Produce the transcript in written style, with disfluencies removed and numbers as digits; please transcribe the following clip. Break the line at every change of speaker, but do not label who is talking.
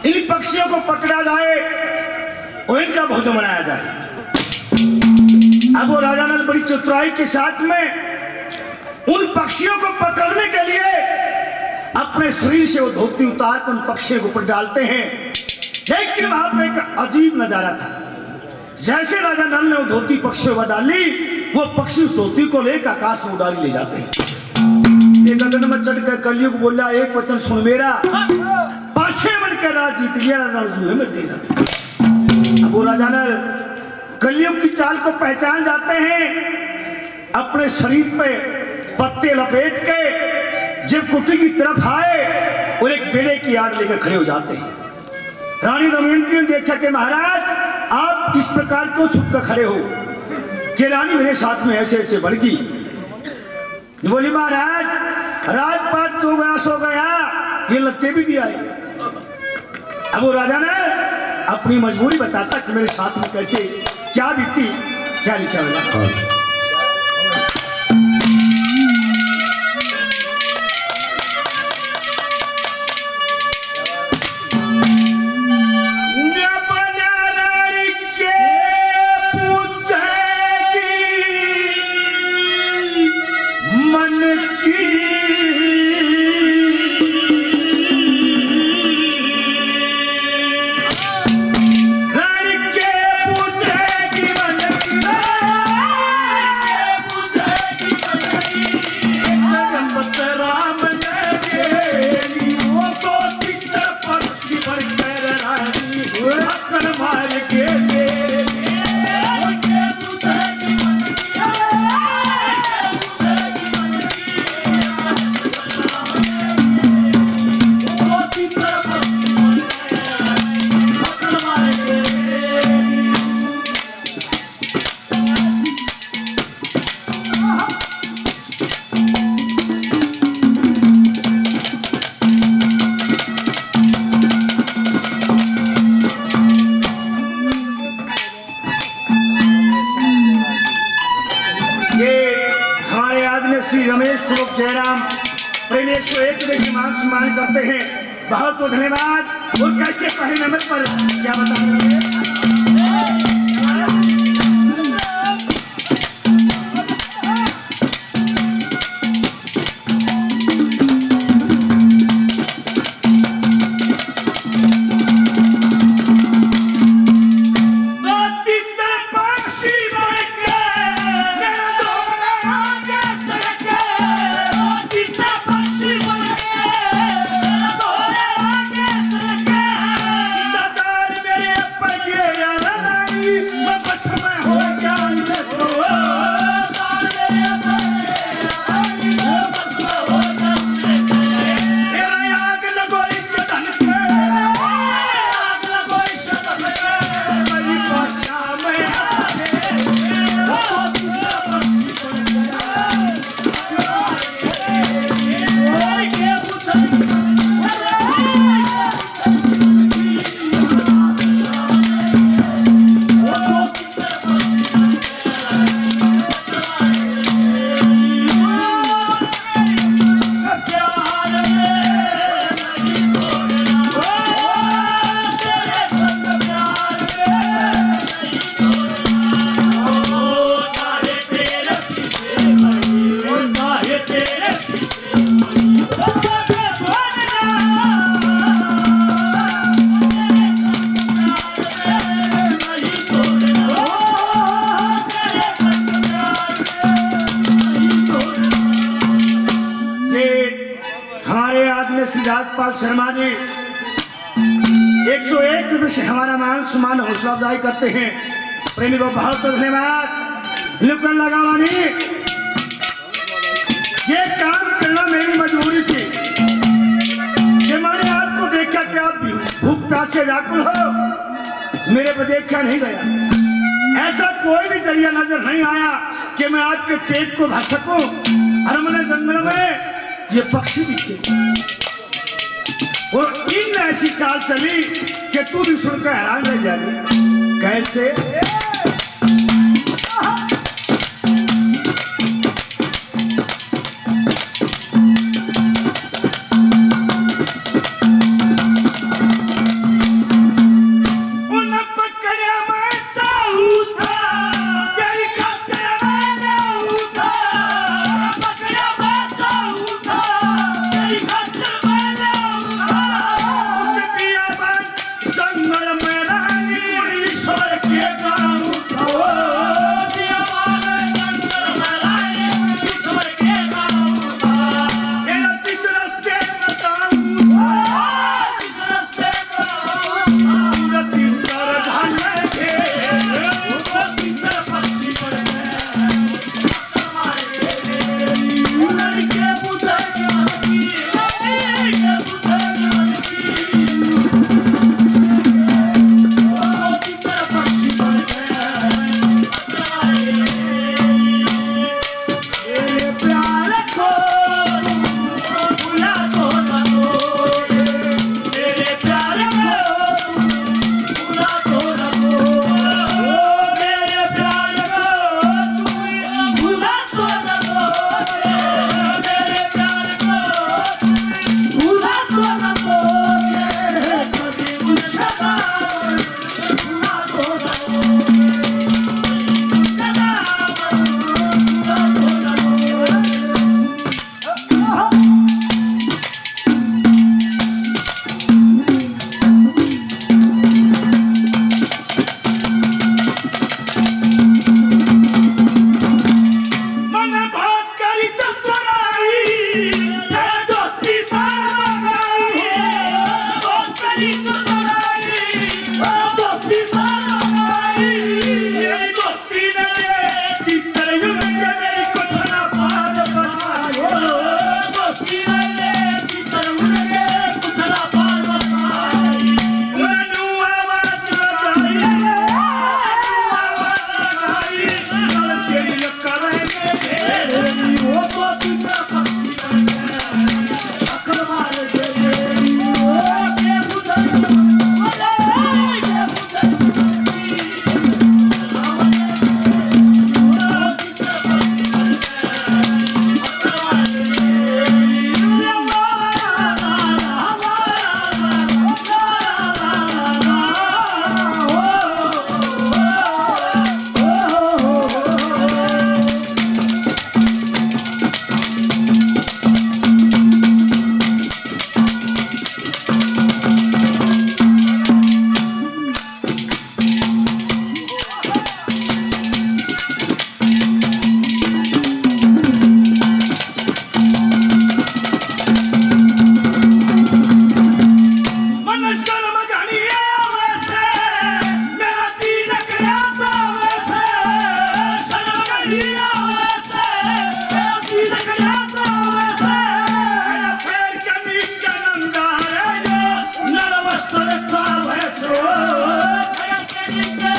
इन पक्षियों को पकड़ा जाए और इनका भोजन बनाया जाए। अब वो राजा नल बड़ी चतुराई के साथ में उन पक्षियों को पकड़ने के लिए अपने शरीर से वो धोती उतार कर उन पक्षियों के ऊपर डालते हैं। लेकिन वहां पर एक अजीब नजारा था। जैसे राजा नल ने वो धोती पक्षियों पर डाली, वो पक्षी उस धोती को लेकर आकाश में उड़ारी ले जाते हैं। गगन में चढ़कर कलियुग बोला, एक वचन सुन मेरा, पाछे बनकर राज जीत लिया में तेरा। अब वो राजा नल कलियुग की चाल को पहचान जाते हैं। अपने शरीर पे पत्ते लपेट के जब कुटी की तरफ आए और एक बेड़े की आड़ लेकर खड़े हो जाते हैं। रानी दमयंती ने देखा कि महाराज आप इस प्रकार क्यों छुप कर खड़े हो? कि रानी मेरे साथ में ऐसे ऐसे बढ़ गई। बोली महाराज राजपाट तो गया सो गया, ये लगते भी दिया है। अब वो राजा ने अपनी मजबूरी बताता कि मेरे साथ में कैसे क्या बीती, क्या लिखा हुआ। सम्मान करते हैं। बहुत बहुत धन्यवाद। और कैसे पहले नंबर पर क्या बताएंगे? शर्मा जी 101 रुपये से हमारा मान सम्मान हौसला अफजाई करते हैं। प्रेमी को बहुत बहुत धन्यवाद। लुकन लगाओ नहीं, ये काम करना मेरी मजबूरी थी कि मैंने आपको देखा कि आप भूख प्यास से व्याकुल हो, मेरे पर देखा नहीं गया। ऐसा कोई भी जरिया नजर नहीं आया कि मैं आपके पेट को भर सकूं। अरमने जंगल में ये पक्षी दिखे और इन ऐसी चाल चली कि तू भी सुनकर हैरान रह जाएगी। कैसे?
नीचे